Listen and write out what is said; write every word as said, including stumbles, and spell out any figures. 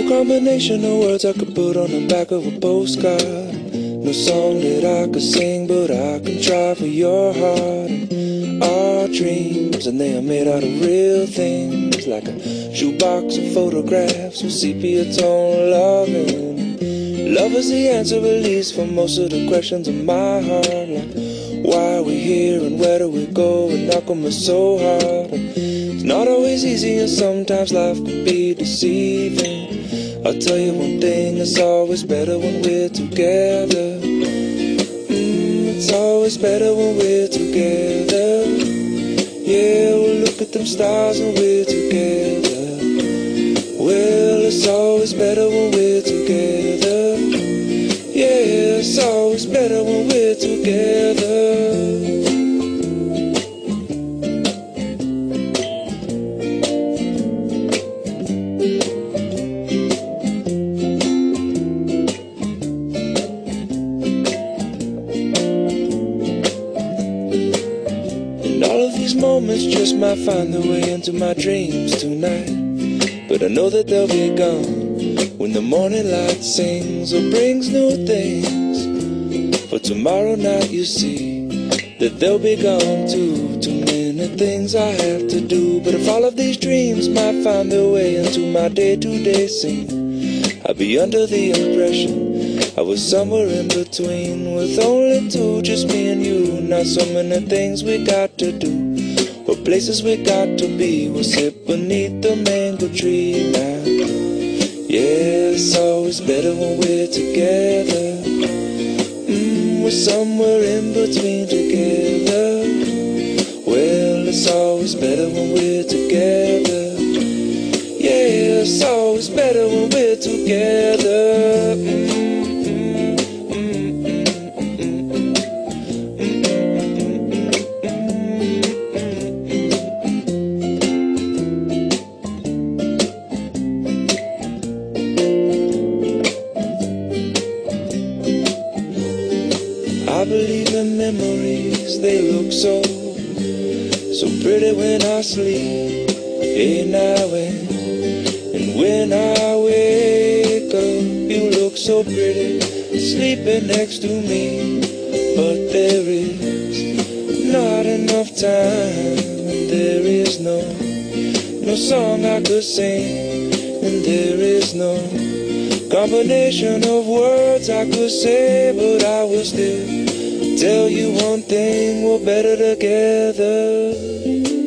combination of words I could put on the back of a postcard. No song that I could sing, but I can try for your heart. And our dreams, and they are made out of real things, like a shoebox of photographs with sepia tone loving. Love is the answer, at least, for most of the questions in my heart, like why are we here and where do we go, and how come it's so hard. And it's not always easy, and sometimes life can be deceiving. I'll tell you one thing, it's always better when we're together. Mm, it's always better when we're together. Yeah, we'll look at them stars when we're together. Well, it's always better when we're together. Yeah, it's always better when we're together. Moments just might find their way into my dreams tonight, but I know that they'll be gone when the morning light sings or brings new things. For tomorrow night you see that they'll be gone too. Too many things I have to do, but if all of these dreams might find their way into my day-to-day scene, I'd be under the impression I was somewhere in between, with only two, just me and you. Not so many things we got to do, or places we got to be. We'll sit beneath the mango tree now. Yeah, it's always better when we're together. Mm, we're somewhere in between together. Well, it's always better when we're together. Yeah, it's always better when we're together. Mm. I believe in memories, they look so, so pretty when I sleep. Hey now and, and when I wake up, you look so pretty, sleeping next to me. But there is not enough time, and there is no, no song I could sing, and there is no combination of words I could say, but I will still tell you one thing, we're better together.